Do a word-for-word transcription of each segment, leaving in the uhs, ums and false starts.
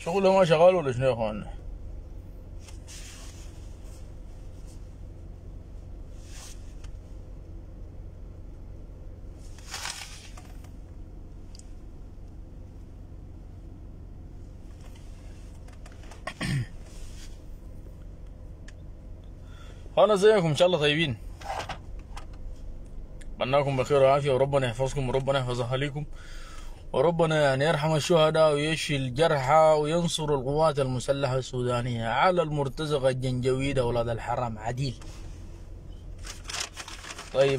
شغله ما شغال ولا شنو يا اخوانا؟ انا زيكم ان شاء الله طيبين. اتمناكم بخير وعافيه وربنا يحفظكم وربنا يحفظ اهاليكم وربنا يعني يرحم الشهداء ويشفي الجرحى وينصر القوات المسلحه السودانيه على المرتزقه الجنجويد اولاد الحرام عديل. طيب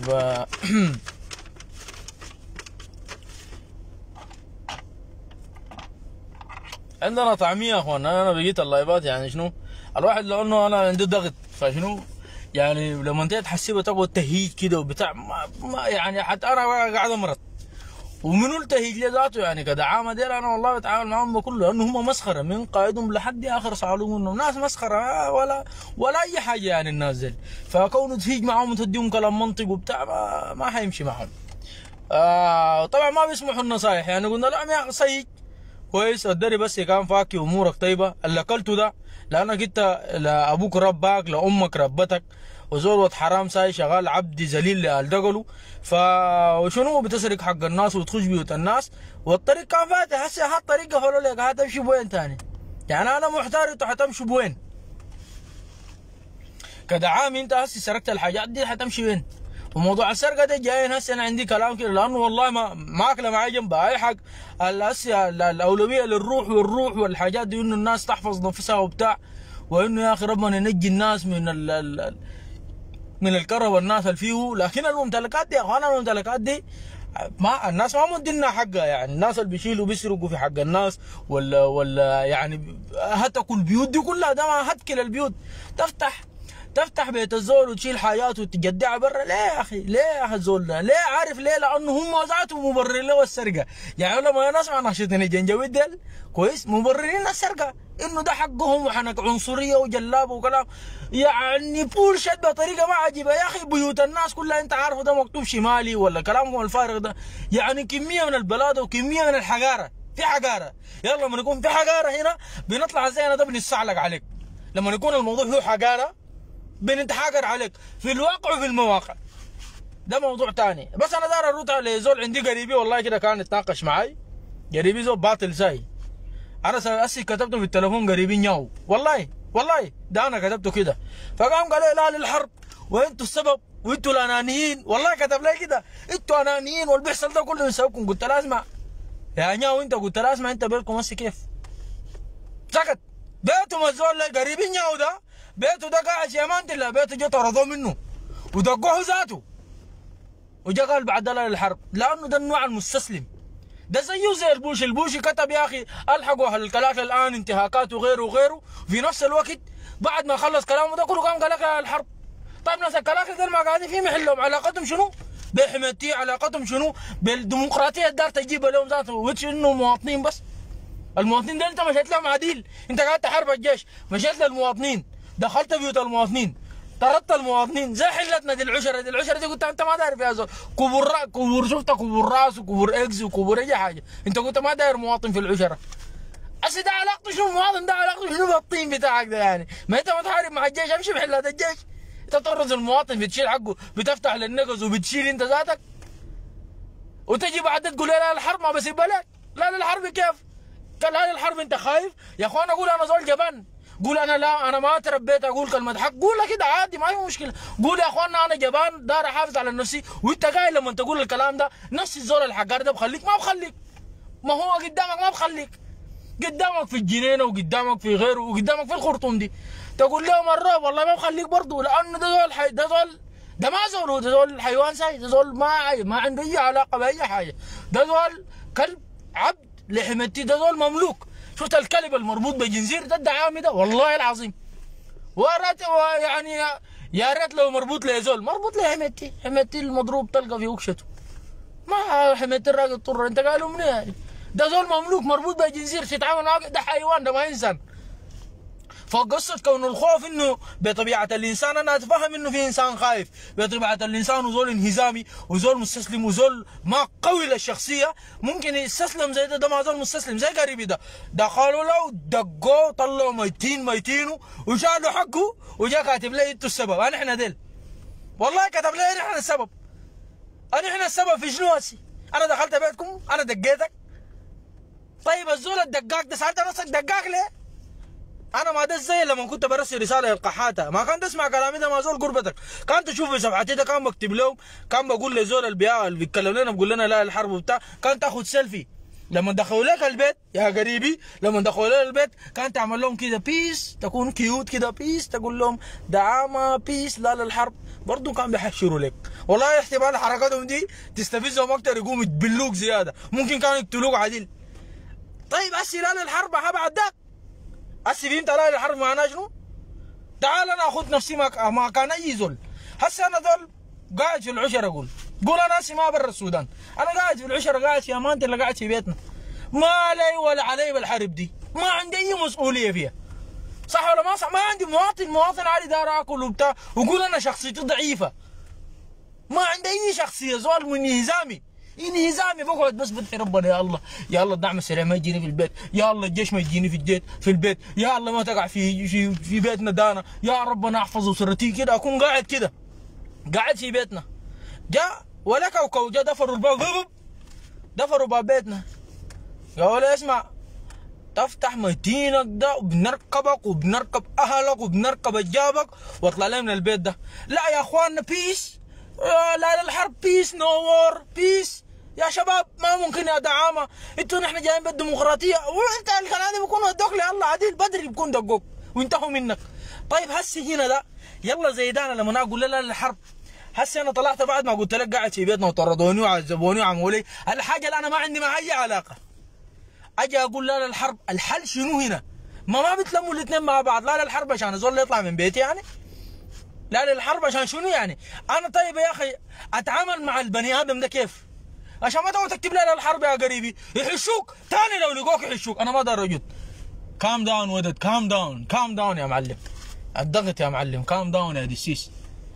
عندنا طعميه يا اخوان. انا بقيت اللايفات يعني شنو الواحد لو انه انا عندي ضغط فشنو يعني لما انت تحسبها تقعد تهيج كده وبتاع ما, ما يعني حتى انا قاعد امرض ومنو التهيج لي ذاته يعني كدعامه ديل انا والله بتعامل معهم بكله لانه هم مسخره من قائدهم لحد اخر صعلوم انهم ناس مسخره ولا ولا اي حاجه يعني الناس ديل. فكونه تهيج معهم وتديهم كلام منطق وبتاع ما, ما حيمشي معهم. آه طبعا ما بيسمحوا النصايح يعني قلنا لا يا اخي صيد كويس الدري بس كان فاكي امورك طيبه اللي اكلته ده لانك انت لابوك رباك لامك ربتك وزول حرام ساي شغال عبد ذليل لالدقلو فشنو بتسرق حق الناس وتخش بيوت الناس والطريق كان فاتح. هسه هالطريق قفلوا لك هتمشي بوين ثاني؟ يعني انا محتار انتوا حتمشوا بوين؟ كدعامي انت هسه سرقت الحاجات دي حتمشي وين؟ وموضوع السرقه ده جايين هسه انا عندي كلام كده لانه والله ما ماكله معي جنب اي حق. هسه الاولويه للروح والروح والحاجات دي انه الناس تحفظ نفسها وبتاع وانه يا اخي ربنا ينجي الناس من ال ال من الكرب والناس اللي فيه. لكن الممتلكات دي يا اخوانا الممتلكات دي ما الناس ما مدينا حقها يعني الناس اللي بيشيلوا بيسرقوا في حق الناس ولا ولا يعني هتكل البيوت دي كلها ده ما هتكل البيوت. تفتح تفتح بيت الزول وتشيل حاجاته وتجدعها برا ليه يا اخي؟ ليه يا اخي الزول ده؟ ليه عارف ليه؟ لانه هم ذاتهم مبررين له السرقه. يعني لما نسمع ناشطين الجنجويد ديل كويس مبررين السرقه انه ده حقهم وحنك عنصريه وجلاب وكلام يعني بول شد بطريقه ما عجيبه يا اخي. بيوت الناس كلها انت عارفه ده مكتوب شمالي ولا كلامكم الفارغ ده يعني كميه من البلاده وكميه من الحقاره. في حقاره يلا لما نكون في حقاره هنا بنطلع زينا ده بنستعلق عليك. لما يكون الموضوع له حقاره بنتحاجر عليك في الواقع وفي المواقع ده موضوع تاني. بس انا دار ارد على زول عندي قريبي والله كده كان يتناقش معي قريبي زول باطل ساي. انا اسي كتبته في التليفون قريبي نياو والله والله ده انا كتبته كده. فقام قال لي لا للحرب وانتوا السبب وانتوا الانانيين. والله كتب لي كده انتوا انانيين واللي بيحصل ده كله بسببكم. قلت له اسمع يا نياو انت قلت له اسمع انت بينكم هسه كيف؟ سكت. بيتهم الزول قريبي نياو ده بيته ده قاعد في امان الله بيته جا طردوه منه ودقوه ذاته وجا قال بعد لا للحرب لانه ده النوع المستسلم. ده زيه زي البوشي. البوشي كتب يا اخي الحقوا اهل الكلاكل الان انتهاكات وغيره وغيره في نفس الوقت بعد ما خلص كلامه ده كله قام قال لك الحرب. طيب ناس الكلاكل دول ما قاعدين في محلهم علاقتهم شنو؟ بحميتي علاقتهم شنو؟ بالديمقراطيه الدار تجيبها لهم ذاته وش انه مواطنين بس. المواطنين ده انت مشيت لهم عديل انت قاعد تحارب الجيش مشيت للمواطنين دخلت بيوت المواطنين طردت المواطنين زي حلتنا دي العشره دي العشره دي كنت انت ما داير فيها زول كبر كبر شفت كبر راس وكبر اكس وكبر اي حاجه انت كنت ما داير مواطن في العشره. هسه ده علاقته شنو مواطن؟ ده علاقته شنو بالطين بتاعك ده يعني؟ ما انت متحارب مع الجيش امشي بحلات الجيش. انت تطرز المواطن بتشيل حقه بتفتح للنقز وبتشيل انت ذاتك وتجي بعد تقول لا الحرب ما بسيبها لك. لا للحرب كيف؟ قال هذه الحرب انت خايف؟ يا اخوان اقول انا زول جبان قول انا لا انا ما تربيت اقول كلمه حق قولها كده عادي ما في مشكله. قول يا اخوانا انا جبان دار احافظ على نفسي وانت قايل لما تقول الكلام ده نفس الزول الحقار ده بخليك ما بخليك. ما هو قدامك ما بخليك قدامك في الجنينه وقدامك في غيره وقدامك في الخرطوم دي تقول لهم الراب والله ما بخليك برضه لانه ده زول حي... ده زول ده ما زول ده زول حيوان ساي ده زول ما ما عنده اي علاقه باي حاجه. ده زول كلب عبد لحمتي ده زول مملوك. شفت الكلب المربوط بجنزير ده الدعامي ده والله العظيم ورات يعني يا ريت لو مربوط لزول مربوط لحمتي حمتي المضروب تلقى في وكشته ما حمتي الراجل طر انت قالوا منين يعني؟ ده زول مملوك مربوط بجنزير تتعامل معاه ده حيوان ده ما انسان. فقصة كون الخوف انه بطبيعة الانسان انا اتفهم انه في انسان خايف، بطبيعة الانسان وزول انهزامي وزول مستسلم وزول ما قوي للشخصية ممكن يستسلم زي ده. ده ما زول مستسلم زي قريبي ده، ده قالوا له دقوه طلعوا ميتين ميتينه وشالوا حقه وجا كاتب لي انتوا السبب. انا احنا ديل والله كتب لي احنا السبب. انا احنا السبب في شنو هسي؟ انا دخلت بيتكم انا دقيتك. طيب الزول الدقاق ده سالت نفسك دقاق ليه؟ انا ما ده زي لما كنت برسل رساله للقحاته ما كان تسمع كلامي ده ما زول قربتك، كان تشوف في صفحتي ده كان بكتب لهم، كان بقول لزول البياع اللي بيتكلم لنا بقول لنا لا الحرب وبتاع، كان تاخذ سيلفي لما دخلوا لك البيت يا قريبي، لما دخلوا لك البيت كان تعمل لهم كده بيس، تكون كيوت كده بيس، تقول لهم دعامه بيس لا للحرب، برضه كان بيحشروا لك. والله احتمال حركاتهم دي تستفزهم اكثر يقوموا يتبلوك زياده، ممكن كانوا يقتلوك عديل. طيب هسي لا للحرب هبعد داك، هسي فهمت لا للحرب معناه شنو؟ تعال انا اخذ نفسي ما ما كان اي زول. هسي انا ذول قاعد في العشره، اقول قول انا هسي ما برا السودان، انا قاعد في العشره قاعد في امانتي اللي قاعد في بيتنا، ما علي ولا علي بالحرب دي، ما عندي اي مسؤوليه فيها. صح ولا ما صح؟ ما عندي مواطن مواطن عادي دار اكل وبتاع وقول انا شخصيتي ضعيفه. ما عندي اي شخصيه، زول من انهزامي انهزامي بقعد بس بدعي ربنا يا الله يا الله الدعم السريع ما يجيني في البيت، يا الله الجيش ما يجيني في البيت في البيت، يا الله ما تقع في في في بيتنا دانا، يا ربنا احفظ اسرتي كده، اكون قاعد كده قاعد في بيتنا. جاء ولا كوكو جاء دفروا الباب، دفروا باب بيتنا، قالوا اسمع تفتح ميتينك ده وبنركبك وبنركب اهلك وبنركب اجابك واطلع لنا من البيت ده. لا يا اخواننا بيس، لا للحرب بيس، نو وور بيس يا شباب، ما ممكن يا دعامه، انتوا نحن جايين بالديمقراطيه وانت الكلام ده بيكون ودوك لي الله عديل بدري بيكون دقوك وانتهوا منك. طيب هسي هنا ده يلا زي ده انا لما اقول لا للحرب، هسي انا طلعت بعد ما قلت لك قاعد في بيتنا وطردوني وعذبوني وعملوا لي الحاجه اللي انا ما عندي معها اي علاقه، اجي اقول لا للحرب، الحل شنو هنا؟ ما ما بتلموا الاثنين مع بعض، لا للحرب عشان الزول يطلع من بيتي يعني؟ لا للحرب عشان شنو يعني؟ انا طيب يا اخي اتعامل مع البني ادم ده كيف؟ عشان ما تقعد تكتب لي للحرب يا قريبي، يحشوك ثاني لو لقوك يحشوك، انا ما دار رجل. كام داون ودد، كام داون كام داون يا معلم، الضغط يا معلم، كام داون يا دسيس.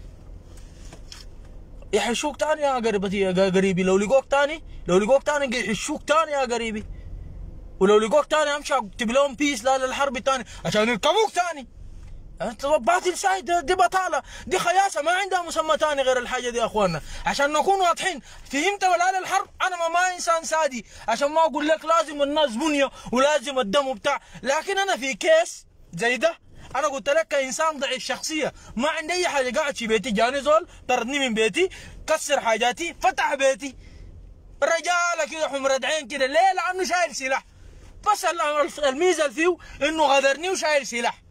يحشوك ثاني يا قريبتي يا قريبي، لو لقوك ثاني لو لقوك ثاني يحشوك ثاني يا قريبي، ولو لقوك ثاني امشي اكتب لهم بيس لا للحرب ثاني عشان يركبوك ثاني. انت باطل سايد، دي بطاله، دي خياسه، ما عندها مسمى ثاني غير الحاجه دي يا اخواننا، عشان نكون واضحين. فهمت ولا للحرب؟ انا ما, ما انسان سادي عشان ما اقول لك لازم الناس بنيه ولازم الدم وبتاع، لكن انا في كيس زي ده انا قلت لك كانسان ضعيف شخصيه ما عندي اي حاجه، قاعد في بيتي جاني زول طردني من بيتي، كسر حاجاتي، فتح بيتي، رجاله كده حمرة عين كده، ليه؟ لانه شايل سلاح. بس الميزه اللي فيه انه غدرني وشايل سلاح،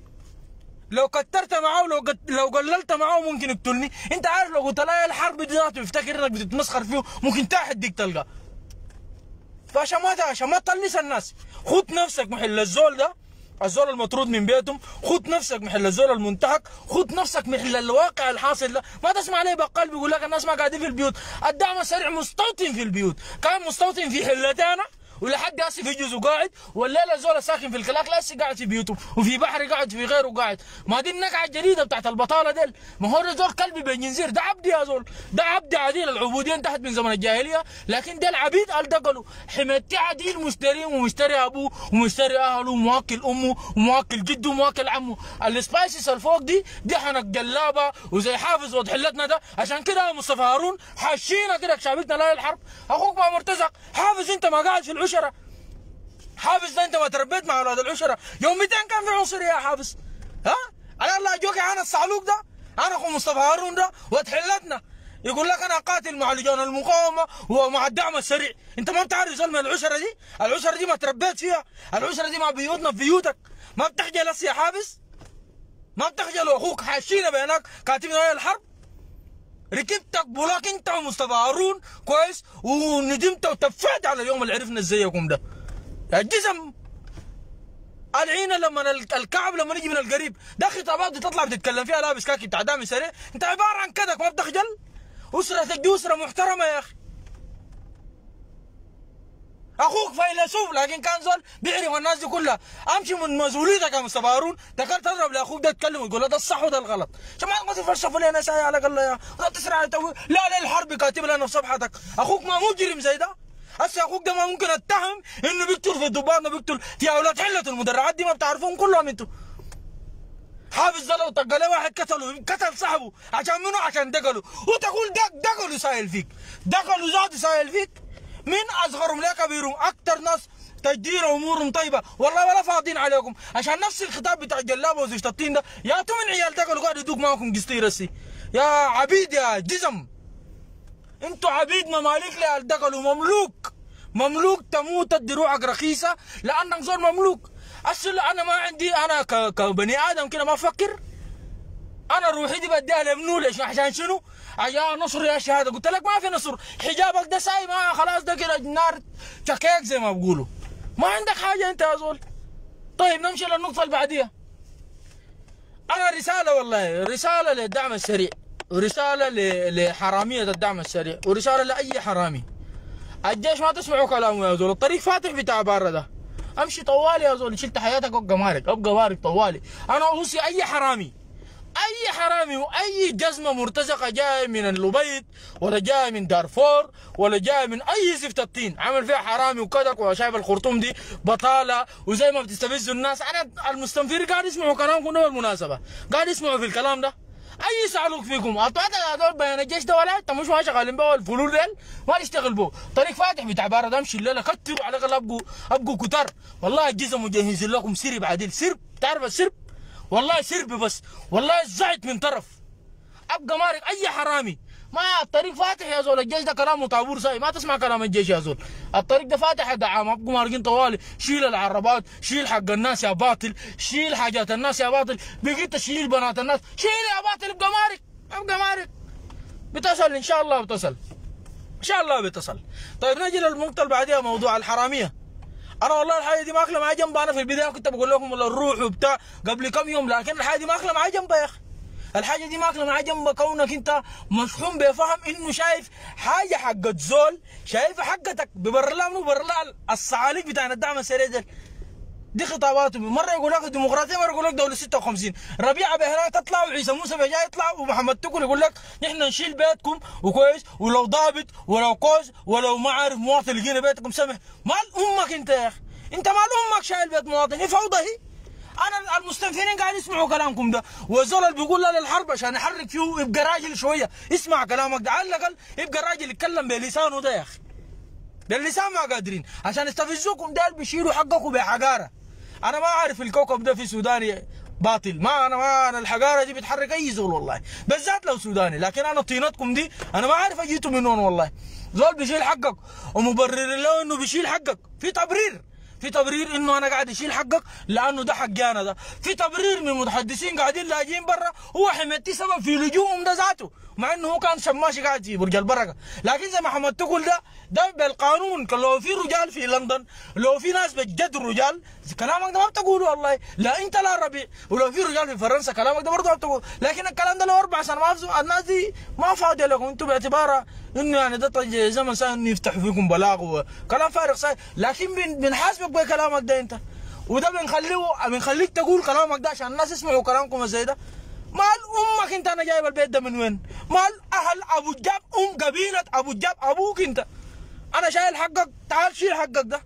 لو كترت معاه ولو قت... لو قللت معاه ممكن يقتلني. انت عارف لو قلت له الحرب دي ذاته يفتكر انك بتتمسخر فيه، ممكن تحت ديك تلقى. فعشان ما عشان ما تطنس الناس، خد نفسك محل الزول ده، الزول المطرود من بيتهم، خد نفسك محل الزول المنتهك، خد نفسك محل الواقع الحاصل ده. ما تسمع ليه بقال بيقول لك الناس ما قاعدين في البيوت، الدعم السريع مستوطن في البيوت، كان مستوطن في حلتانا ولحد هسه في جزء قاعد، والليله الزول ساكن في الكلاك لسه قاعد في بيوته، وفي بحر قاعد، في غيره قاعد. ما دي النقعه الجديده بتاعت البطاله ديل، ما هو زول كلبي بين جنزير، ده عبد يا زول، ده عبد عديل، العبوديه انتهت من زمن الجاهليه، لكن ده العبيد الدقلوا، حميتي عديل مشتري ومشتري ابوه ومشتري اهله ومواكل امه ومواكل جده ومواكل عمه. السبايسز الفوق دي دي حنك جلابه وزي حافظ وضحلتنا ده، عشان كده مصطفى هارون حاشينا كده شابكنا لا للحرب. اخوك ما مرتزق حافظ، انت ما قاعد في العشره، حافظ ده انت ما تربيت مع اولاد العشره، يوم مئتين كان في عنصريه يا حافظ. ها؟ على الله جوكي انا الصعلوك ده، انا اخو مصطفى هارون ده وتحلتنا، يقول لك انا قاتل مع لجان المقاومه ومع الدعم السريع. انت ما بتعرف زول من العشره دي؟ العشره دي ما تربيت فيها، العشره دي ما بيوتنا في بيوتك، ما بتخجل يا حافظ؟ ما بتخجل واخوك حاشينا بينك كاتبنا الحرب؟ ركبتك بولاك انت ومصطفى هارون كويس وندمت وتفعت على اليوم اللي عرفنا ازيكم ده. يا جزم العينه لما الكعب لما نجي من القريب ده خطابات بتطلع بتتكلم فيها لابس كاكي بتاع دعم سريع، انت عباره عن كدك ما بتخجل؟ اسرتك دي اسره محترمه يا اخي. اخوك فيلسوف لكن كان زول بيعرف الناس دي كلها. امشي من مسؤوليتك يا مستر هارون، تكاد تضرب لاخوك ده تكلمه وتقول له ده الصح وده الغلط. عشان ما تفلسفوا لنا ساي على الاقل يا لا تسرع لا لا الحرب كاتب لنا في صفحتك. اخوك ما مجرم زي ده. هسه اخوك ده ما ممكن اتهم انه بيقتل في الضباط، بيقتل في اولاد حله المدرعات دي، ما بتعرفوهم كلهم انتوا. حافظ ده لو طق له واحد قتله قتل صاحبه عشان منو؟ عشان دقله، وتقول دق دقله سايل فيك، دقله ذاته سايل فيك. من اصغرهم لكبيرهم اكثر ناس تجدير امورهم طيبه والله ولا فاضيين عليكم. عشان نفس الخطاب بتاع جلابه وزوجة الطين ده، يا تو من عيال دقلوا قاعد يدوق معكم قسطير هسي يا عبيد يا جزم. انتوا عبيد مماليك لعيال دقلوا، مملوك مملوك تموت دروعك رخيصه لانك زول مملوك. اصل انا ما عندي، انا كبني ادم كده ما افكر، انا روحي دي بديها لمنو؟ ليش؟ عشان شنو؟ عشان نصر يا شهاده. قلت لك ما في نصر، حجابك ده ساي ما خلاص ده كده نار تكيك زي ما بقولوا، ما عندك حاجه انت يا زول. طيب نمشي للنقطه اللي بعديها. انا رساله والله، رساله للدعم السريع، ورساله لحراميه الدعم السريع، ورساله لاي حرامي. الجيش ما تسمعوا كلامه يا زول، الطريق فاتح بتاع بارة ده، امشي طوالي يا زول، شلت حياتك ابقى مارك ابقى مارك طوالي. انا اوصي اي حرامي، اي حرامي واي جزمه مرتزقه جايه من اللبيت ولا جايه من دارفور ولا جايه من اي زفت الطين عمل فيها حرامي وكدك، وشايف الخرطوم دي بطاله وزي ما بتستفزوا الناس. انا المستنفر قاعد يسمعوا كلامكم ده بالمناسبه، قاعد يسمعوا في الكلام ده. اي سعلوك فيكم قطعت هذول بيان الجيش ده ولا انت مش ما شغالين به الفلول ديل ما نشتغل به. طريق فاتح بتاع بارة ده، امشي الليله كتروا على الاقل ابقوا ابقوا كتار. والله الجزم مجهزين لكم سرب عديل، سرب تعرف السرب؟ والله سرب بس والله زعت من طرف ابقى مارك اي حرامي. ما الطريق فاتح يا زول، الجيش ده كلامه طابور ساي، ما تسمع كلام الجيش يا زول. الطريق ده فاتح يا دعام، ابقوا مارقين طوالي. شيل العربات، شيل حق الناس يا باطل، شيل حاجات الناس يا باطل، بقيت تشيل بنات الناس، شيل يا باطل ابقى مارك ابقى مارك. بتصل ان شاء الله بتصل ان شاء الله بتصل. طيب نجي للنقطه اللي بعديها، موضوع الحراميه. انا والله الحاجه دي ماكله معايا جنب. انا في البدايه كنت بقول لكم الروح وبتاع قبل كم يوم، لكن الحاجه دي ماكله معايا جنب يا اخي. الحاجه دي ماكله معايا جنب كونك انت مشحون بفهم انه شايف حاجه حقت زول، شايفه حقتك ببر الله منو؟ ببر الله الصعاليك بتاع الدعم السريع دي. دي خطاباته، مره يقول لك ديمقراطيه، مره يقول لك دوله ستة وخمسين. ربيعه بهنا تطلع وعيسى موسى بجاي يطلع ومحمد تكون يقول لك نحن نشيل بيتكم وكويس، ولو ضابط ولو كوز ولو ما عارف مواطن لقينا بيتكم سمح. مال امك انت يا اخي، انت مال امك شايل بيت مواطن؟ هي فوضى هي. انا المستنفرين قاعد يسمعوا كلامكم ده، والزول اللي بيقول لا للحرب عشان يحرك فيه يبقى راجل شويه، اسمع كلامك ده على الاقل، يبقى راجل يتكلم بلسانه ده يا اخي. باللسان ما قادرين عشان يستفزوكم ده بيشيلوا حقكم بحقاره. انا ما اعرف الكوكب ده في سوداني باطل، ما انا ما انا الحقاره دي بتحرك اي زول والله، بالذات لو سوداني. لكن انا طينتكم دي انا ما اعرف اجيتوا من وين والله. زول بيشيل حقك ومبرر له انه بيشيل حقك، في تبرير في تبرير انه انا قاعد اشيل حقك لانه ده حقي انا ده، في تبرير من متحدثين قاعدين لاجئين برا هو حميتي سبب في لجوءهم ده ذاته، مع انه هو كان شماشي قاعد في برج البركه. لكن زي ما محمد تقول ده ده بالقانون، كان لو في رجال في لندن، لو في ناس بجد الرجال كلامك ده ما بتقوله والله، لا انت لا ربيع، ولو في رجال في فرنسا كلامك ده برضه ما بتقول. لكن الكلام ده له اربع سنوات الناس دي ما فاضيه لكم انتم، باعتبارها انه يعني ده زمن سهل انه يفتحوا فيكم بلاغ وكلام فارغ صحيح. لكن بنحاسبك بكلامك ده انت، وده بنخليه بنخليك تقول كلامك ده عشان الناس يسمعوا كلامكم زي ده. مال امك انت انا جايب البيت ده من وين؟ مال اهل ابو جاب ام قبيله ابو جاب ابوك انت. انا شايل حقك، تعال شيل حقك ده.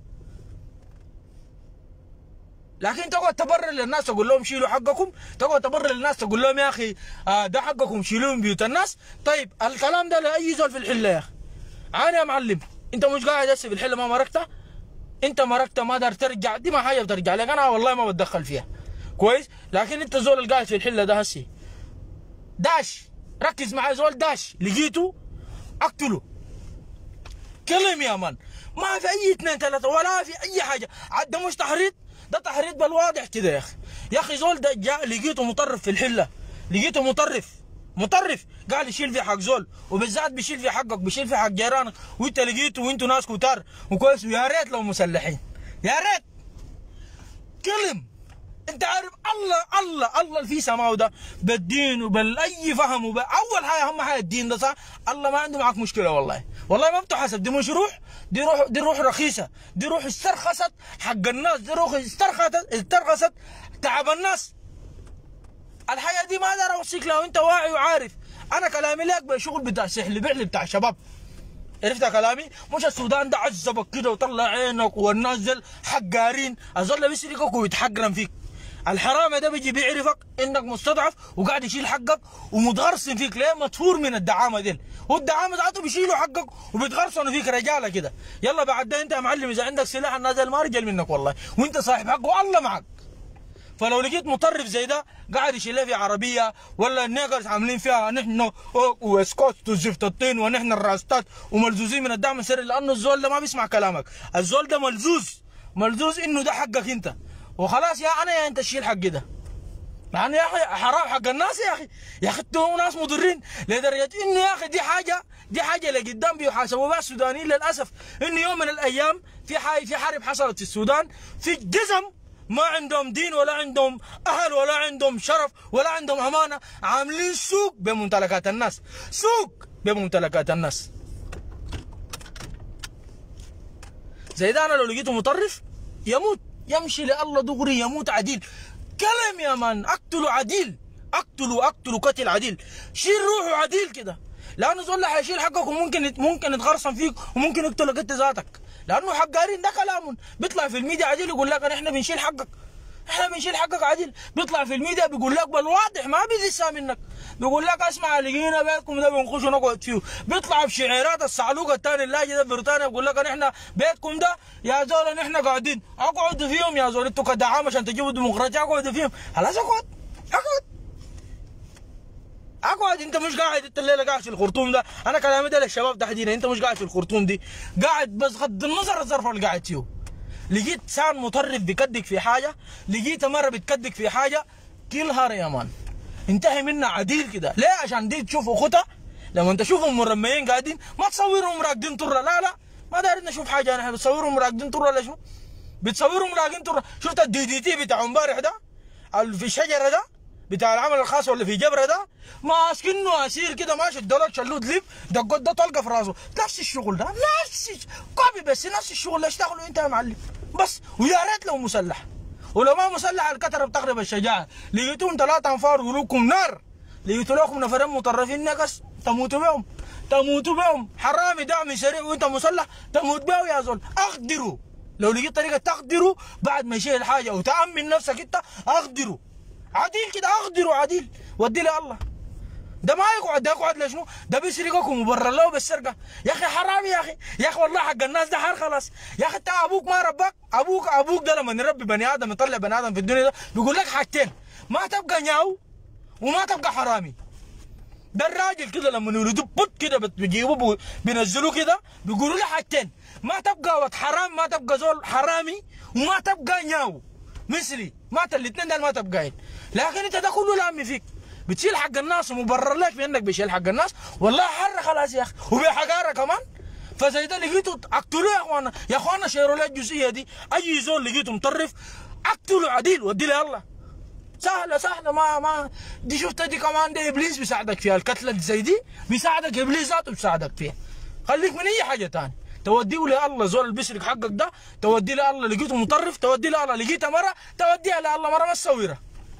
لكن تقعد تبرر للناس تقول لهم شيلوا حقكم، تقعد تبرر للناس تقول لهم يا اخي آه ده حقكم شيلوه من بيوت الناس. طيب الكلام ده لاي زول في الحله يا اخي. عاني يا معلم، انت مش قاعد هسه في الحله ما مرقتها؟ انت مرقتها ما دار ترجع، دي ما حاجه بترجع لك، انا والله ما بتدخل فيها كويس. لكن انت زول القاعد في الحله ده هسه داش، ركز معي، زول داش لقيته اقتله، كلم يا مان، ما في اي اثنين ثلاثه ولا في اي حاجه. ده مش تحريض، ده تحريض بالواضح كده يا اخي. يا اخي زول ده جاء لقيته مطرف في الحله، لقيته مطرف مطرف قاعد يشيل في حق زول، وبالذات بيشيل في حقك، بيشيل في حق جيرانك، وانت لقيته وانتوا ناس كتار وكويس، ويا ريت لو مسلحين، يا ريت. كلم، انت عارف الله الله الله اللي في سماوه ده بالدين وبالاي فهم وب... اول حاجه اهم حاجه الدين ده صح. الله ما عنده معك مشكله والله، والله ما بتحسب، دي مش روح، دي روح دي روح رخيصه، دي روح استرخصت حق الناس، دي روح استرخصت استرخصت تعب الناس. الحياه دي ما اقدر اوصيك لو انت واعي وعارف. انا كلامي لك بشغل بتاع سحل بحل بتاع شباب. عرفت كلامي؟ مش السودان ده عذبك كده وطلع عينك والناس دل حقارين، اظل بيسرقك ويتحقرن فيك. الحرامي ده بيجي بيعرفك انك مستضعف وقاعد يشيل حقك ومتغرسن فيك، ليه؟ مدفور من الدعامه ديل، والدعامه ذاته بيشيلوا حقك وبيتغرسنوا فيك رجاله كده. يلا بعد ده انت يا معلم اذا عندك سلاح الناس ما رجال منك والله، وانت صاحب حق والله معك. فلو لقيت مطرف زي ده قاعد يشيلها في عربيه ولا النيجرز عاملين فيها نحن وسكوت وزفت الطين ونحن الراستات وملزوزين من الدعم السري، لانه الزول ده ما بيسمع كلامك، الزول ده ملزوز ملزوز انه ده حقك انت، وخلاص يا انا يا انت تشيل حق ده. يعني يا اخي حرام حق الناس يا اخي، يا اخي انتم ناس مضرين لدرجه انه يا اخي دي حاجه دي حاجه لقدام بيحاسبوا بها السودانيين للاسف. انه يوم من الايام في حاجه في حرب حصلت في السودان، في جزم ما عندهم دين ولا عندهم اهل ولا عندهم شرف ولا عندهم امانه، عاملين سوق بممتلكات الناس، سوق بممتلكات الناس. زي ده انا لو لقيته مطرف يموت، يمشي لله دغري، يموت عديل. كلام يا مان، اقتلوا عديل، اقتلوا اقتلوا قتل عديل، شيل روحه عديل كده، لانه زول حيشيل حقك وممكن ممكن يتغرسن فيك وممكن يقتلك انت ذاتك، لانه حقارين. ده كلام بيطلع في الميديا عديل يقول لك احنا بنشيل حقك، احنا بنشيل حقك عديل، بيطلع في الميديا بيقول لك بالواضح ما بيزسها منك، بيقول لك اسمع لقينا بيتكم ده بنخش ونقعد فيه، بيطلع في شعيرات الصعلوقه الثاني اللاجئ ده في بريطانيا بيقول لك احنا بيتكم ده يا زول احنا قاعدين، اقعدوا فيهم يا زول، انتوا كدعامه عشان تجيبوا ديمقراطيه اقعدوا فيهم، خلاص اقعد اقعد اقعد. انت مش قاعد انت الليله قاعد في الخرطوم ده، انا كلامي ده للشباب تحديدا، انت مش قاعد في الخرطوم دي، قاعد بس غض النظر الظرف اللي قاعد فيه. لقيت سان مطرف بيكدك في حاجه، لقيت مره بتكدك في حاجه، كلها يا مان انتهي منها عديل كده. ليه؟ عشان دي تشوف اخوتها، لما تشوفهم مرميين قاعدين ما تصورهم راقدين طره، لا لا ما دايرين نشوف حاجه، نحن بتصورهم راقدين طره ولا شو؟ بتصورهم راقدين طره. شفت الدي دي تي بتاع امبارح ده في الشجره ده بتاع العمل الخاص ولا في جبره ده، ماسكينه اسير كده ماشي، الدولار شلوت ليب دقت ده طلقه في راسه، نفس الشغل ده، نفس كوبي بس نفس الشغل اللي اشتغلوا انت يا معلم بس. ويا ريت لو مسلح، ولو ما مسلح الكتره بتغرب الشجاعه. لقيتوهم ثلاثه انفار قلوبكم نار، لقيتوا لكم نفرين مطرفين نقص تموتوا بهم، تموتوا بهم. حرامي دعم سريع وانت مسلح تموت به يا زول. اقدروا لو لقيت طريقه تقدروا بعد ما يشيل الحاجه وتامن نفسك انت، اقدروا عديل كده، اقدروا عديل ودي لي الله. ده ما يقعد، ده يقعد لشنو؟ ده بيسرقك ومبرر له بالسرقه. يا اخي حرام يا اخي، يا اخي والله حق الناس ده حار خلاص. يا اخي انت ابوك ما رباك، ابوك ابوك ده لما يربي بني ادم يطلع بني ادم في الدنيا ده بيقول لك حاجتين، ما تبقى نياو وما تبقى حرامي. ده الراجل كده لما يولدوه بط كده بيجيبوه بينزلوه كده بيقولوا له حاجتين، ما تبقى ولد حرام، ما تبقى زول حرامي، وما تبقى نياو مثلي، ما الاثنين ده ما تبقاين. لكن انت ده كله لامي فيك، بتشيل حق الناس ومبرر لك بانك بيشيل حق الناس، والله حر خلاص يا اخي، وبحقاره كمان. فزي ده لقيتوا اقتلوه يا اخوانا، يا اخوانا شيروا لي الجزئيه دي، اي زول لقيته مطرف اقتلوا عديل ودي لي الله. سهله سهله، ما ما دي شفت دي كمان، ده ابليس بيساعدك فيها، الكتله زي دي بيساعدك، ابليس ذاته بيساعدك فيها. خليك من اي حاجه ثانيه توديه لله. زول اللي بيسرق حقك ده توديه لله، لقيته مطرف توديه لله، لقيتها مره توديها لله، مره ما تسويرها.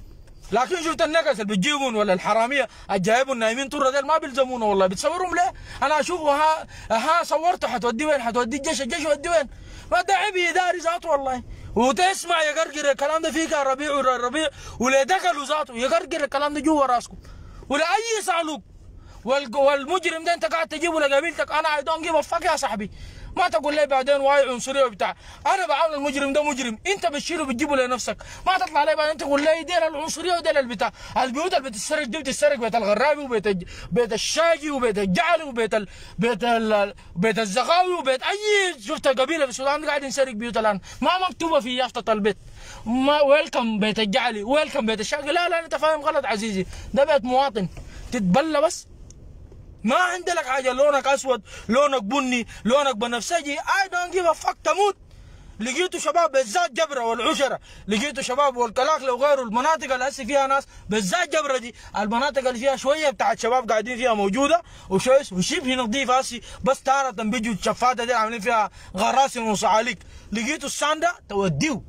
لكن شفت النكس اللي بتجيبون ولا الحراميه الجايبون نايمين طره ديل ما بيلزمونا والله، بتصورهم ليه؟ انا اشوفه ها ها صورته حتودي وين؟ حتودي الجيش، الجيش يودي وين؟ ما ده عيب اداري ذاته والله. وتسمع يقرقر الكلام ده فيك يا ربيع والربيع، ولا دخلوا ذاته يقرقر الكلام ده جوا راسكم، ولا اي صعلوك. والمجرم ده انت قاعد تجيبه لقبيلتك، انا اي دونت جيف ا فاك يا صاحبي. ما تقول لي بعدين واي عنصريه وبتاع، انا بعاون المجرم ده مجرم، انت بتشيله بتجيبه لنفسك، ما تطلع لي بعدين تقول لي ديل العنصريه وديل البتاع. البيوت اللي بتتسرق دي بتتسرق بيت الغرابي وبيت الج... بيت الشاجي وبيت الجعلي وبيت ال... بيت ال... بيت الزغاوي وبيت اي شفت قبيله في السودان قاعد ينسرق بيوت الان، ما مكتوبه في يافطه البيت ما ويلكم بيت الجعلي، ويلكم بيت الشاجي. لا لا انت فاهم غلط عزيزي، ده بيت مواطن تتبلى بس. ما عندك حاجه لونك اسود، لونك بني، لونك بنفسجي، اي دونت جيف ا فاك، تموت لقيتوا شباب بالذات جبره والعشره، لقيتوا شباب والكلاكله وغيره، المناطق اللي هسه فيها ناس بالذات جبره دي، المناطق اللي فيها شويه بتاعت شباب قاعدين فيها موجوده وشويه وشبه نظيفه هسه، بس تارة بيجوا الشفاته دي عاملين فيها غراسن وصعاليق، لقيتوا السانده توديو.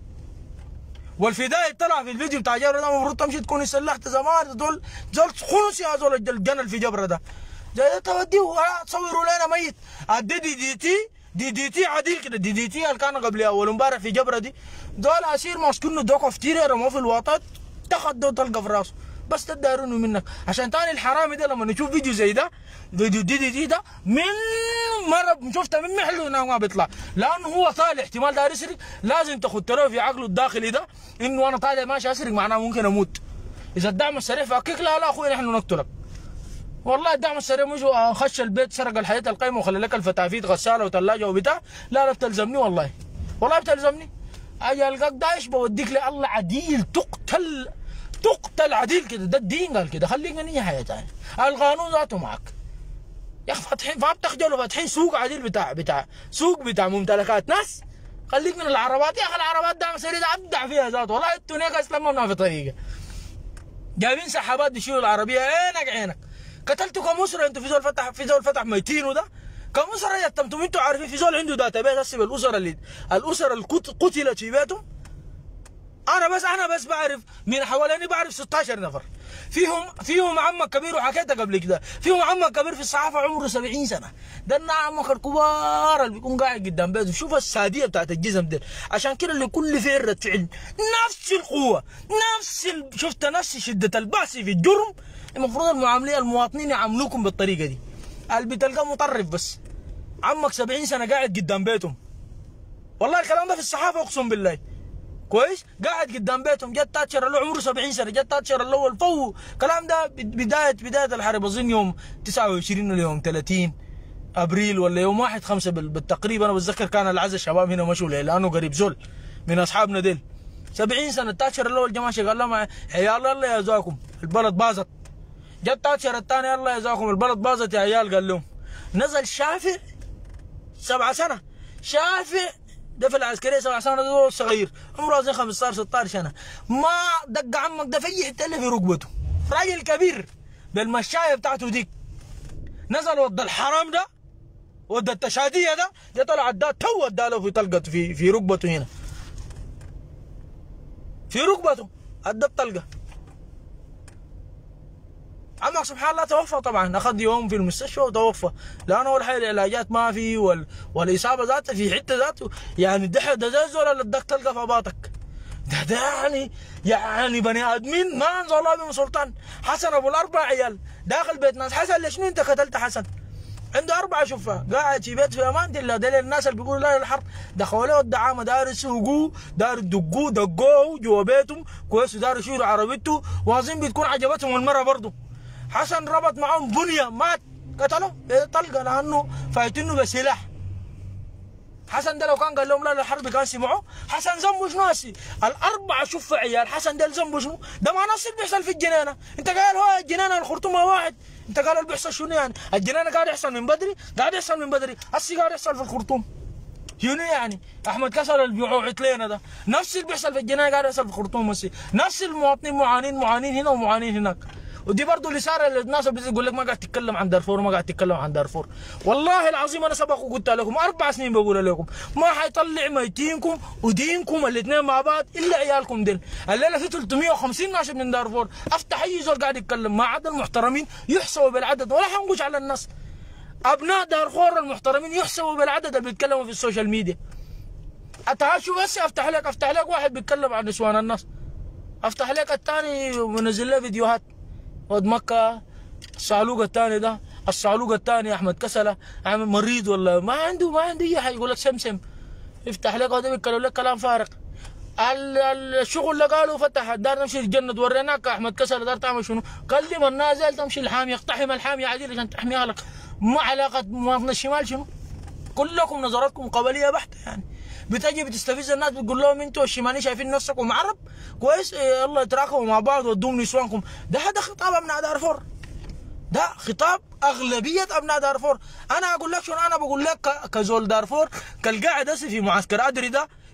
والفدائي طلع في الفيديو بتاع جبره ده المفروض تمشي تكون سلحت زمان، دول دول خنوس يا زول الجنل في جبره ده، جاي توديه تصوروا لنا ميت. الدي دي دي تي دي دي تي عديل كده، دي دي تي اللي كان قبل اول امبارح في جبره دي، دول اسير ماسكينه دوكو فتيره رموه في الواطات تاخد تلقى في راسه، بس تدارونه منك عشان تاني الحرامي ده لما نشوف فيديو زي ده فيديو دي دي تي ده من مره شفته من محله هناك ما بيطلع، لانه هو طالع احتمال داير يسرق، لازم تاخد له في عقله الداخلي ده انه انا طالع ماشي اسرق معناه ممكن اموت. اذا الدعم السريع فكك لا لا اخوي نحن نقتلك. والله الدعم السريع مش خش البيت سرق الحياه القيمه وخلي لك الفتافيت غساله وثلاجه وبتاع، لا لا بتلزمني والله والله بتلزمني. اجي القاك دايش بوديك لله عديل تقتل تقتل عديل كده، ده الدين قال كده، خليك نية حياه ثانيه، القانون ذاته معك يا اخي. فاتحين ما بتخجلوا فاتحين سوق عديل بتاع بتاع سوق بتاع ممتلكات ناس، خليك من العربات يا اخي. العربات دعم سريع ده ابدع فيها ذاته والله، انتوا هناك اسلمنا في طريقه جايبين سحابات بيشيلوا العربيه عينك عينك. قتلتوا كم اسره انتوا؟ في زول فتح في زول فتح ميتين وده كم اسره يتمتم انتوا عارفين؟ في زول عنده داتا بيس هسه بالاسر اللي الاسر اللي قتلت في بيتهم. انا بس انا بس بعرف من حواليني بعرف ستاشر نفر، فيهم فيهم عمك كبير وحكيتها قبل كده، فيهم عمك كبير في الصحافه عمره سبعين سنه، ده عمك الكبار اللي بيكون قاعد قدام بيته. شوف الساديه بتاعت الجسم ده، عشان كده لكل فئه فعل نفس القوه نفس ال... شفت نفس شده البأس في الجرم. المفروض المعاملين المواطنين يعاملوكم بالطريقه دي. اللي بتلقاه مطرف بس عمك سبعين سنه قاعد قدام بيتهم، والله الكلام ده في الصحافه اقسم بالله كويس، قاعد قدام بيتهم. جت تاتشر اللي عمره سبعين سنه، جت تاتشر الاول فو الكلام ده بدايه بدايه الحرب اظن يوم تسعة وعشرين ولا يوم ثلاثين ابريل ولا يوم واحد خمسة بالتقريب، انا بتذكر كان العزاء الشباب هنا مشوا لانه قريب زول من اصحابنا ديل سبعين سنه. تاتشر الاول جماعه قال لهم عيال الله يا زاكم البلد باظت. جت تاتشر الثاني الله يجزاكم البلد باظت يا عيال، قال لهم. نزل شافع سبعة سنه، شافع ده في العسكريه سبع سنه، ده صغير عمره زي خمستاشر ستاشر سنه، ما دق عمك ده في حته في ركبته، راجل كبير بالمشايه بتاعته ديك. نزل ود الحرام ده ود التشاديه ده، جا طلع ده تو اداله في طلقه في في ركبته هنا، في ركبته ادى الطلقه. عمك سبحان الله توفى طبعا، اخذ يوم في المستشفى وتوفى، لانه اول حاجه العلاجات ما في وال... والاصابه ذاتها في حته ذاته، يعني ده ده زي الزول اللي اداك تلقى في باطك، ده ده يعني يعني بني ادمين ما انزل الله بهم سلطان. حسن ابو الاربع عيال داخل بيت ناس، حسن ليش انت قتلت حسن؟ عنده اربع شفاه قاعد في بيت في امان الله، ده الناس اللي بيقولوا لا للحرب دخلوا له الدعامه، دار يسوقوه دار يدقوه دقوه جوا بيتهم كويس، ودار يشيلوا عربيته، واظن بتكون عجبتهم المره برضه. حسن ربط معهم بنيه مات قتله طلقه لانه فايتينه بسلاح. حسن ده لو كان قال لهم لا للحرب كان سمعوا. حسن ذنبه شنو هسي؟ الاربعه شوف عيال حسن ده ذنبه شنو؟ ده ما نفس اللي بيحصل في الجنينه، انت قال هو الجنينه الخرطومه واحد، انت قال اللي بيحصل شنو يعني؟ الجنينه قاعد يحصل من بدري، قاعد يحصل من بدري، هسي قاعد يحصل في الخرطوم. شنو يعني؟ احمد كسر اللي بيوعوا عتلينا ده، نفس اللي بيحصل في الجنينه قاعد يحصل في الخرطوم هسي، نفس المواطنين معانين معانين هنا ومعانين هناك. ودي برضه اللي صار الناس بتقول لك ما قاعد تتكلم عن دارفور وما قاعد تتكلم عن دارفور. والله العظيم انا سبق وقلت لكم اربع سنين بقول لكم ما حيطلع ميتينكم ودينكم الاثنين مع بعض الا عيالكم دل. الليله في ثلاثمية وخمسين ناشب من دارفور، افتح اي زول قاعد يتكلم ما عدا المحترمين يحسبوا بالعدد، ولا حنقوش على الناس. ابناء دارفور المحترمين يحسبوا بالعدد اللي بيتكلموا في السوشيال ميديا. تعال شوف بس افتح لك افتح لك واحد بيتكلم عن نسوان الناس، افتح لك الثاني منزل له فيديوهات ود مكة. الصعلوق الثاني ده الصعلوق الثاني احمد كسله عامل مريض ولا ما عنده ما عنده اي حاجه، يقول لك سمسم يفتح لك هذا بيتكلم لك كلام فارغ. الشغل اللي قالوا فتح دار نمشي الجنة وريناك احمد كسله دار تعمل شنو؟ كلم النازل تمشي الحامي اقتحم الحامي عديل عشان تحميها لك، ما علاقه مواطن الشمال شنو؟ كلكم نظراتكم قبليه بحته، يعني بتجي بتستفز الناس بتقول لهم انتوا الشماليين شايفين نفسكم عرب كويس، إيه الله يتراكموا مع بعض ودوم نسوانكم. ده هذا خطاب ابناء دارفور، ده خطاب اغلبيه ابناء دارفور. انا اقول لك شنو، انا بقول لك كزول دارفور كالقاعد هسه في معسكر ادري ده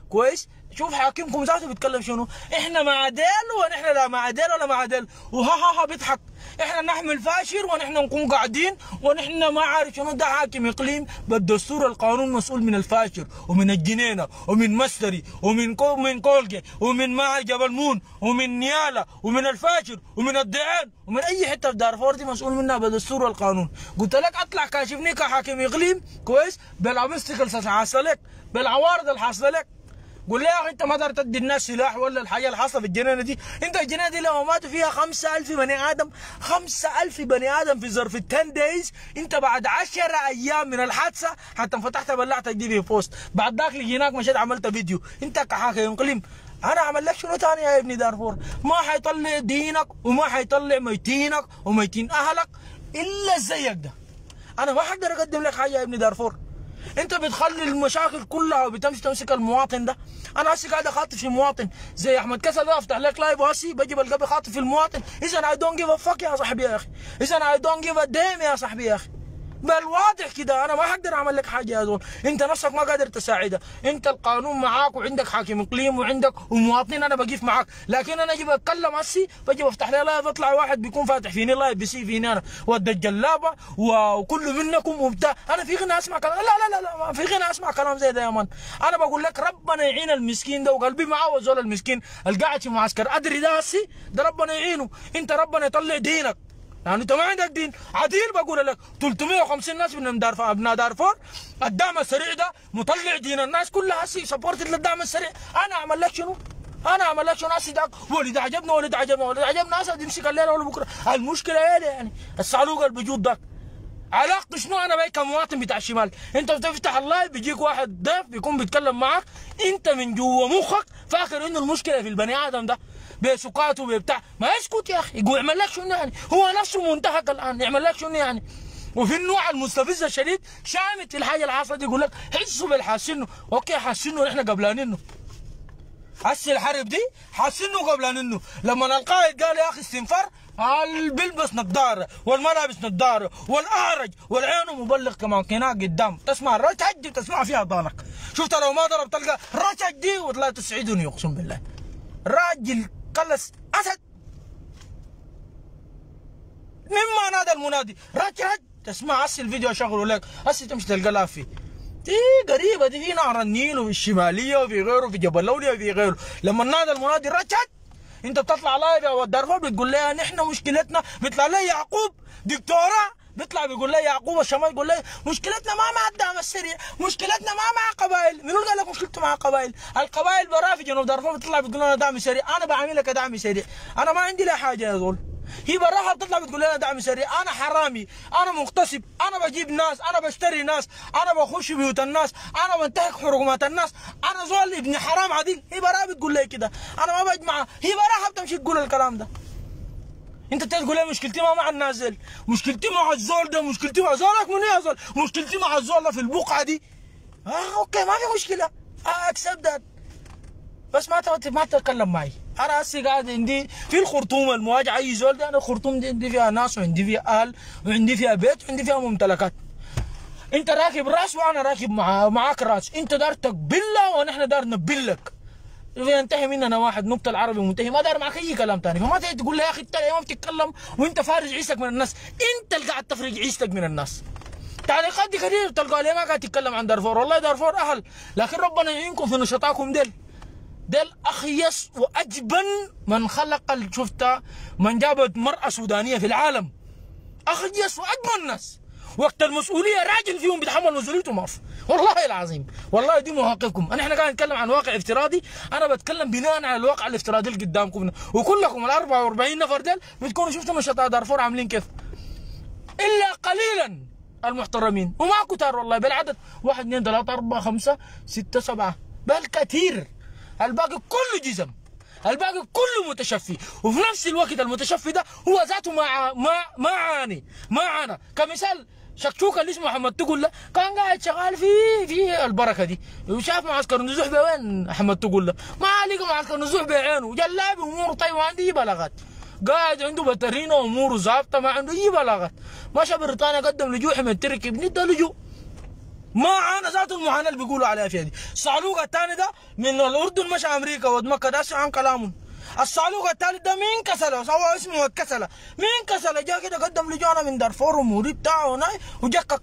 كويس؟ شوف حاكمكم ذاته بيتكلم شنو؟ احنا مع ديل ونحن لا مع ديل ولا مع ديل، وها ها ها بيضحك. احنا نحمل فاشر ونحن نكون قاعدين ونحن ما عارف شنو. ده حاكم اقليم بالدستور القانون مسؤول من الفاشر ومن الجنينه ومن مستري ومن كو من كولجي ومن مع جبل مون ومن نيالا ومن الفاشر ومن الدعان ومن اي حته في دارفور دي مسؤول منها بالدستور والقانون. قلت لك اطلع كاشفني كحاكم اقليم كويس بالعبستكلس حاصله لك بالعوارض اللي حاصله لك. قول لي يا اخي انت ما تقدر تدي الناس سلاح ولا الحاجه اللي حاصله في الجنينه دي. انت الجنينه دي لو ماتوا فيها خمسة ألف بني ادم، خمسة ألف بني ادم في ظرف عشرة دايز، انت بعد عشرة ايام من الحادثه حتى فتحت بلعتك دي في بوست، بعد ذاك لقيناك مشيت عملت فيديو. انت كحاكم اقليم انا اعمل لك شنو ثاني يا ابني دارفور؟ ما حيطلع دينك وما حيطلع ميتينك وميتين اهلك الا زيك ده. انا ما حقدر اقدم لك حاجه يا ابني دارفور. انت بتخلي المشاكل كلها وبتمشي تمسك المواطن ده. انا هسي قاعد اخاطب في مواطن زي احمد كسل ده، افتح لك لايف وهسي بجي بلقى بخاطب في المواطن. اذا اي دونت جيف ا فك يا صاحبي يا اخي، اذا اي دونت جيف ا ديم يا صاحبي يا اخي. بالواضح كده انا ما حقدر اعمل لك حاجه يا زول. انت نفسك ما قادر تساعدها. انت القانون معاك وعندك حاكم اقليم وعندك ومواطنين، انا بقيف معاك، لكن انا اجي بتكلم هسي بجي بفتح لي لايف يطلع واحد بيكون فاتح فيني لايف بيسي فيني انا ود الجلابه وكل منكم وبتاع. انا في غنى اسمع كلام؟ لا لا لا لا ما في غنى اسمع كلام زي ده يا مان. انا بقول لك ربنا يعين المسكين ده وقلبي معاه وزول المسكين القاعد في معسكر ادري ده هسي ده ربنا يعينه. انت ربنا يطلع دينك يعني انت ما عندك دين عديل. بقول لك ثلاثمية وخمسين ناس من دارفور ابناء دارفور الدعم السريع ده مطلع دين الناس كلها هسي سبورت للدعم السريع. انا اعمل لك شنو؟ انا اعمل لك شنو هسي داك ولد عجبنا ولد عجبنا ولد عجبنا هسه يمسك الليله ولا بكره. المشكله ايه يعني؟ الصعلوق اللي بيجود ذاك علاقته شنو؟ انا بقى كمواطن بتاع الشمال انت بتفتح اللايف بيجيك واحد ضيف بيكون بيتكلم معك، انت من جوا مخك فاكر انه المشكله في البني ادم ده بسكاته بتاع. ما يسكت يا اخي، يقول يعمل لك شنو يعني؟ هو نفسه منتهك الان يعمل لك شنو يعني؟ وفي النوع المستفز الشديد شامت الحاجه اللي حصلت يقول لك حسوا بالحاسينه. اوكي حاسينه نحن قبلانينه. هسه الحرب دي حاسينه قبلانينه. لما القائد قال يا اخي استنفار اللي بيلبس نظاره والملابس نظاره والاعرج والعين مبلغ كمان هناك قدام تسمع الرشج دي تسمع فيها ضانك. شفت لو ما ضرب تلقى رشج دي وطلعت تسعدني اقسم بالله. راجل قلس اسد مما نادى المنادي رج رج. تسمع هسه الفيديو اشغله لك هسه تمشي تلقى لاف فيه. دي قريبه دي في نهر النيل وفي الشماليه وفي غيره وفي جبل لولي وفي غيره. لما نادى المنادي رج انت بتطلع لايف يا دارفور بتقول لها نحن مشكلتنا. بيطلع لي يعقوب دكتوره بيطلع بيقول لي يعقوب الشمال يقول لي مشكلتنا ما مع الدعم السريع، مشكلتنا ما مع قبائل. منو قال لك مشكلته مع قبائل؟ القبائل برا في جنوب دارفور بتطلع بتقول لنا دعم سريع. انا بعمل لك دعم سريع، انا ما عندي لا حاجه يا زول. هي براها بتطلع بتقول لنا دعم سريع. انا حرامي، انا مغتصب، انا بجيب ناس، انا بشتري ناس، انا بخش بيوت الناس، انا بنتهك حرمات الناس، انا زول ابن حرام عديل. هي براها بتقول لي كده، انا ما بجمعها. هي براها بتمشي تقول الكلام ده. انت تقول لي مشكلتي ما مع الناس ديل، مشكلتي مع الزول ده، مشكلتي مع زولك من يا زول، مشكلتي مع الزول ده في البقعه دي. اه اوكي ما في مشكله، اه اكسبت ذات، بس ما ما تتكلم معي. انا هسه قاعد عندي في الخرطوم المواجهه اي زول ده. انا الخرطوم دي عندي فيها ناس وعندي فيها اهل وعندي فيها بيت وعندي فيها ممتلكات. انت راكب راس وانا راكب مع معاك راس. انت دار تقبلها ونحن دار نبلك. ينتهي مننا واحد نبته العربي منتهي، ما دار معك اي كلام ثاني. فما تيجي تقول لي يا اخي انت ما بتتكلم وانت فارج عيشتك من الناس. انت اللي قاعد تفرج عيشتك من الناس. تعليقات دي كثير تلقى لي ما قاعد تتكلم عن دارفور. والله دارفور اهل، لكن ربنا يعينكم في نشاطاكم ديل. ديل اخيس واجبن من خلق. شفتها من جابت مرأة سودانية في العالم. اخيس واجبن الناس. وقت المسؤولية راجل فيهم بيتحمل مسؤوليته ما في. والله العظيم والله دي مواقفكم. انا احنا قاعد نتكلم عن واقع افتراضي، انا بتكلم بناء على الواقع الافتراضي اللي قدامكم، وكلكم ال أربعة وأربعين نفر ديل بتكونوا شفتوا نشاطات دارفور عاملين كيف. الا قليلا المحترمين وما كتار والله بالعدد، واحد اثنين ثلاثة أربعة خمسة ستة سبعة بالكثير. الباقي كله جزم، الباقي كله متشفي. وفي نفس الوقت المتشفي ده هو ذاته ما ما ما عاني ما عانى. كمثال شكشوكه اللي اسمه محمد تقول له كان قاعد شغال في في البركه دي وشاف معسكر نزوح بوين احمد تقول له ما لقى معسكر نزوح بعينه جلابي اموره طيب ما عنده اي بلاغات، قاعد عنده بترينه واموره ظابطه ما عنده اي بلاغات. مشى بريطانيا قدم لجوء حمد تركب ندى لجوء ما عانى ذات المعاناه اللي بيقولوا عليها فيها دي. الصعلوق الثاني ده من الاردن مشى امريكا ومكه، ده عن كلامهم. الصعلوق الثالث ده مين كسله؟ سوى اسمه الكسله، مين كسله؟ جا كده قدم لجانا من دارفور وموري بتاعه هنا وجكك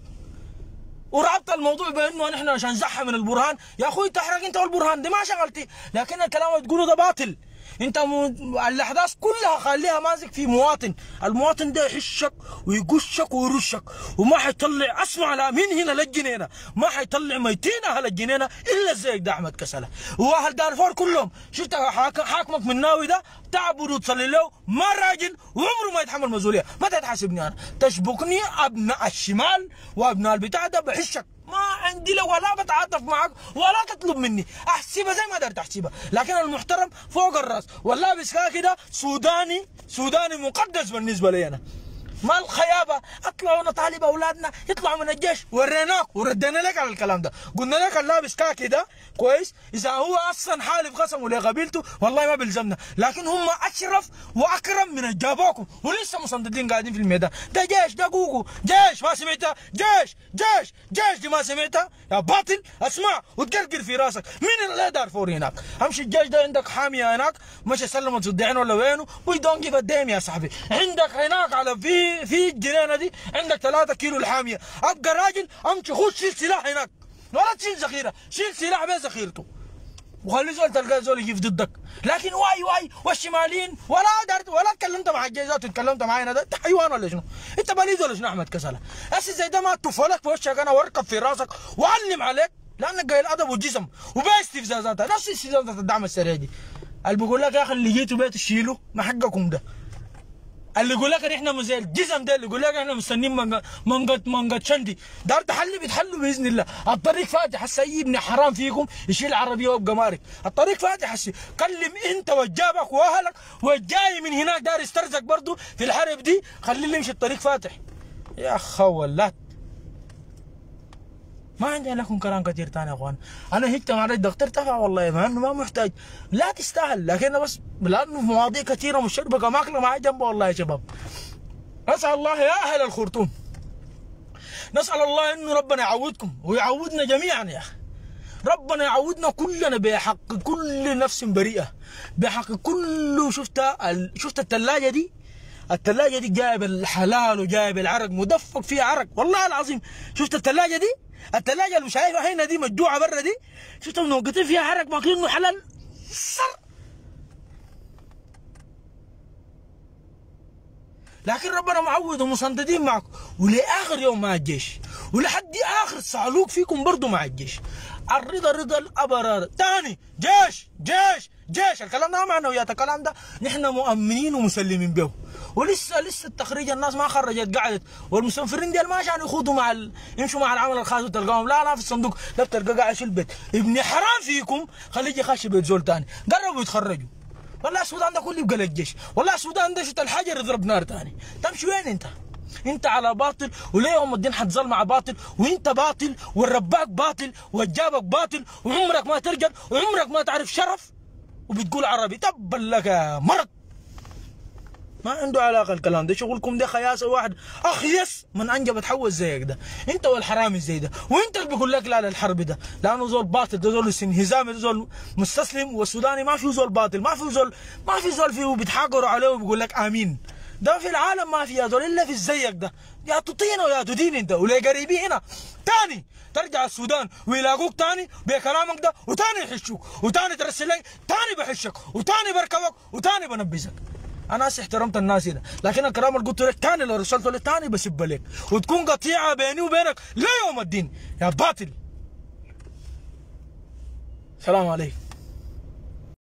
وربط الموضوع بانه نحن عشان نزحم من البرهان. يا اخوي تحرق انت والبرهان دي ما شغلتي، لكن الكلام اللي تقوله ده باطل. انت م... الاحداث كلها خليها ماسك في مواطن، المواطن ده يحشك ويقشك ويرشك وما حيطلع. اسمع لا من هنا للجنينه ما حيطلع ميتين اهل الجنينه الا زيك ده احمد كسله. واهل دارفور كلهم شفت حاك... حاكمك من ناوي ده تعبد وتصلي له ما راجل وعمره ما يتحمل مسؤوليه. متى تحاسبني انا؟ تشبكني ابناء الشمال وابناء البتاع ده بحشك، ما عندي له ولا بتعاطف معك ولا تطلب مني احسبها زي ما قدرت احسبها. لكن المحترم فوق الراس واللابس كده سوداني سوداني مقدس بالنسبه لي انا. ما الخيابه اطلعوا نطالب اولادنا يطلعوا من الجيش، وريناك وردينا لك على الكلام ده، قلنا لك اللابس كاكي ده كويس اذا هو اصلا حالف قسمه لقبيلته والله ما بيلزمنا، لكن هم اشرف واكرم من الجابوكم ولسه مصنددين قاعدين في الميدان. ده جيش، ده جوجو جيش، ما سمعتها؟ جيش جيش جيش دي ما سمعتها يا باطل؟ اسمع وتقرقر في راسك. مين اللي دارفور هناك؟ امشي الجيش ده عندك حاميه هناك مش سلمت صديعين ولا وينه وي دونت جيف ا ديم يا صاحبي. عندك هناك على في في الجنينه دي عندك ثلاثة كيلو الحاميه، ابقى راجل امشي خش شيل سلاح هناك ولا تشيل ذخيره، شيل سلاح بذخيرته وخلي زول تلقى زول يجي ضدك. لكن واي واي والشماليين ولا قدرت ولا اتكلمت مع الجيزات وتكلمت معي انا ده انت حيوان ولا شنو؟ انت بليد ولا شنو احمد كسله؟ هسه زي ده ما تفولك في وشك انا واركب في راسك واعلم عليك لانك قايل ادب وجسم وباقي استفزازاتها نفس استفزازات الدعم السريع دي. اللي بيقول لك يا اخي اللي جيتوا بيت تشيلوا ما حقكم ده. اللي يقول لك احنا زي الجزم ده اللي يقول لك احنا مستنيين منقط منقط شندي دار تحلي بيتحلوا باذن الله. الطريق فاتح هسه اي ابن حرام فيكم يشيل عربيه ويبقى مارك. الطريق فاتح هسه كلم انت وجابك واهلك والجاي من هناك دار يسترزق برضه في الحرب دي خليه يمشي الطريق فاتح. يا خولات ما عندي لكم كلام كثير ثاني يا اخوان. انا هجت على الضغط ارتفع والله مع انه ما محتاج لا تستاهل، لكن بس لانه مواضيع كثيره مشربكه ماكله معي جنبه والله يا شباب. نسال الله يا اهل الخرطوم، نسال الله انه ربنا يعودكم ويعودنا جميعا يا اخي. ربنا يعودنا كلنا بحق كل نفس بريئه، بحق كله. شفت ال... شفت الثلاجه دي؟ الثلاجه دي جايب الحلال وجايب العرق مدفق فيها عرق والله العظيم. شفت الثلاجه دي؟ الثلاجه اللي شايفها هنا دي مجوعه برا دي، شفتوا موقتين فيها عرق ماكلينه حلال صر. لكن ربنا معود ومصنددين معكم ولاخر يوم مع الجيش ولحد اخر صعلوك فيكم برضه مع الجيش. الرضا رضا الابرار. ثاني جيش جيش جيش الكلام ده معنويات، الكلام ده نحن مؤمنين ومسلمين به. ولسه لسه التخريج الناس ما خرجت قعدت، والمسافرين ديال ما عشان يخوضوا مع ال... يمشوا مع العمل الخاص وتلقاهم لا لا في الصندوق، لا بتلقى قاعد في البيت. ابن حرام فيكم خليه يجي يخش بيت زول ثاني، قربوا يتخرجوا. والله السودان ده كله يبقى للجيش، والله السودان ده شفت الحجر يضرب نار ثاني. تمشي وين انت؟ انت على باطل وليه يوم الدين حتظل مع باطل، وانت باطل والرباك باطل وجابك باطل وعمرك ما ترجع وعمرك ما تعرف شرف وبتقول عربي. تبا لك يا مرض، ما عنده علاقه الكلام ده. شغلكم ده خياسه واحد اخيس من انجب تحول زيك ده انت والحرامي زي ده. وانت اللي بيقول لك لا للحرب ده لانه زول باطل، ده زول انهزامي، ده زول مستسلم. والسوداني ما في زول باطل، ما في زول ما في زول فيه بيتحاقروا عليه وبيقول لك امين. ده في العالم ما في يا زول الا في زيك ده، يا تطينه ويا تدين انت وليه قريبي هنا تاني ترجع السودان ويلاقوك تاني بكلامك ده وتاني يحشوك وتاني ترسل لي تاني بحشك وتاني بركبك وتاني بنبذك. انا احترمت الناس هنا، لكن الكلام اللي قلت لك تاني لو رسلته لك تاني بسب لك وتكون قطيعه بيني وبينك ليوم الدين يا باطل. سلام عليكم.